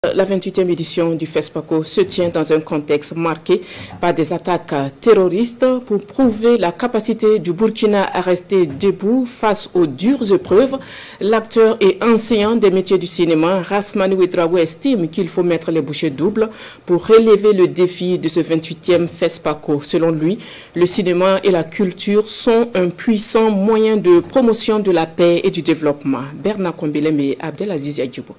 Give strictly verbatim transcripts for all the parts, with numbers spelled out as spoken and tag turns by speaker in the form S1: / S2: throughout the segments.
S1: La vingt-huitième édition du FESPACO se tient dans un contexte marqué par des attaques terroristes pour prouver la capacité du Burkina à rester debout face aux dures épreuves. L'acteur et enseignant des métiers du cinéma, Rasmani Ouedraogo, estime qu'il faut mettre les bouchées doubles pour relever le défi de ce vingt-huitième FESPACO. Selon lui, le cinéma et la culture sont un puissant moyen de promotion de la paix et du développement. Bernard Kombelem et Abdelaziz Yadjibo.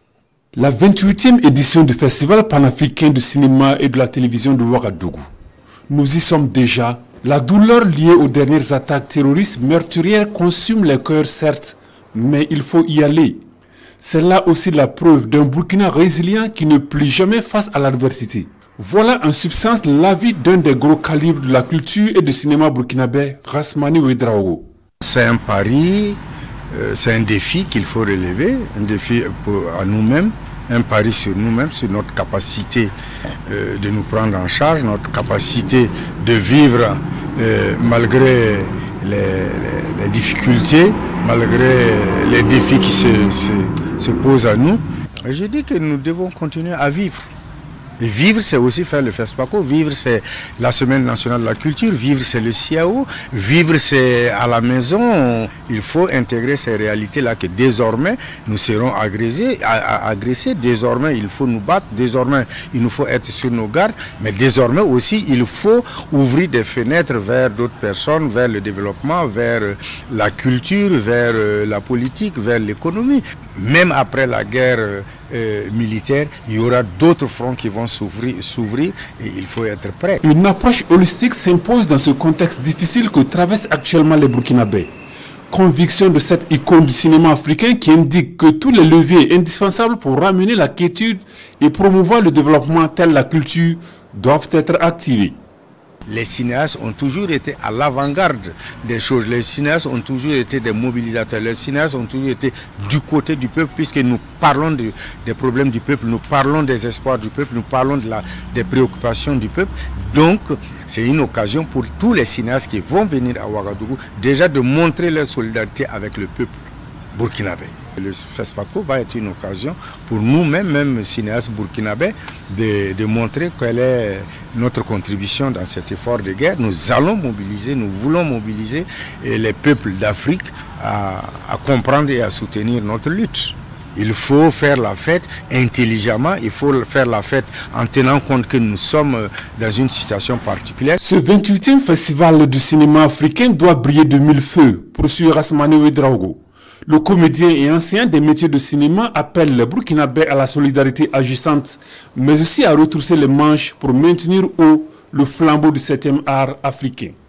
S2: La vingt-huitième édition du Festival panafricain du cinéma et de la télévision de Ouagadougou. Nous y sommes déjà. La douleur liée aux dernières attaques terroristes meurtrières consume les cœurs, certes, mais il faut y aller. C'est là aussi la preuve d'un Burkina résilient qui ne plie jamais face à l'adversité. Voilà en substance l'avis d'un des gros calibres de la culture et du cinéma burkinabé, Rasmani Ouedraogo.
S3: C'est un pari, euh, c'est un défi qu'il faut relever, un défi pour, à nous-mêmes. Un pari sur nous-mêmes, sur notre capacité euh, de nous prendre en charge, notre capacité de vivre euh, malgré les, les, les difficultés, malgré les défis qui se, se, se posent à nous. Et je dis que nous devons continuer à vivre. Et vivre, c'est aussi faire le FESPACO. Vivre, c'est la Semaine nationale de la culture. Vivre, c'est le C I A O. Vivre, c'est à la maison. Il faut intégrer ces réalités-là que désormais, nous serons agressés, agressés. Désormais, il faut nous battre. Désormais, il nous faut être sur nos gardes. Mais désormais aussi, il faut ouvrir des fenêtres vers d'autres personnes, vers le développement, vers la culture, vers la politique, vers l'économie. Même après la guerre euh, militaire, il y aura d'autres fronts qui vont s'ouvrir et il faut être prêt.
S2: Une approche holistique s'impose dans ce contexte difficile que traversent actuellement les Burkinabés. Conviction de cette icône du cinéma africain qui indique que tous les leviers indispensables pour ramener la quiétude et promouvoir le développement tel la culture doivent être activés.
S3: Les cinéastes ont toujours été à l'avant-garde des choses. Les cinéastes ont toujours été des mobilisateurs. Les cinéastes ont toujours été du côté du peuple, puisque nous parlons de, des problèmes du peuple, nous parlons des espoirs du peuple, nous parlons de la, des préoccupations du peuple. Donc, c'est une occasion pour tous les cinéastes qui vont venir à Ouagadougou, déjà de montrer leur solidarité avec le peuple burkinabé. Le FESPACO va être une occasion pour nous-mêmes, même cinéastes burkinabés, de, de montrer quelle est notre contribution dans cet effort de guerre. Nous allons mobiliser, nous voulons mobiliser les peuples d'Afrique à, à comprendre et à soutenir notre lutte. Il faut faire la fête intelligemment, il faut faire la fête en tenant compte que nous sommes dans une situation particulière.
S2: Ce vingt-huitième festival du cinéma africain doit briller de mille feux, poursuit Rasmani Ouedraogo. Le comédien et ancien des métiers de cinéma appelle le Burkinabé à la solidarité agissante, mais aussi à retrousser les manches pour maintenir haut le flambeau du septième art africain.